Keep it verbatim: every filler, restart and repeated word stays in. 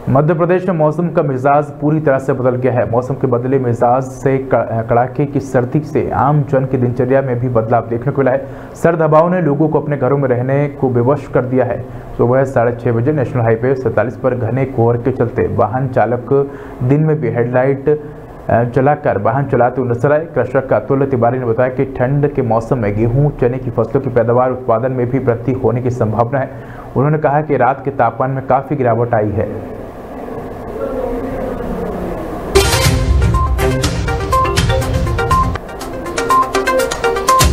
मध्य प्रदेश में मौसम का मिजाज पूरी तरह से बदल गया है। मौसम के बदले मिजाज से कड़ाके की सर्दी से आम जन की दिनचर्या में भी बदलाव देखने को मिला है। सर्द हवाओं ने लोगों को अपने घरों में रहने को विवश कर दिया है। सुबह साढ़े छः बजे नेशनल हाईवे सैंतालीस पर घने कोहरे के चलते वाहन चालक दिन में भी हेडलाइट चलाकर वाहन चलाते हुए नजर आए। कृषक अतुल तिवारी ने बताया कि ठंड के मौसम में गेहूं, चने की फसलों की पैदावार उत्पादन में भी वृद्धि होने की संभावना है। उन्होंने कहा कि रात के तापमान में काफ़ी गिरावट आई है।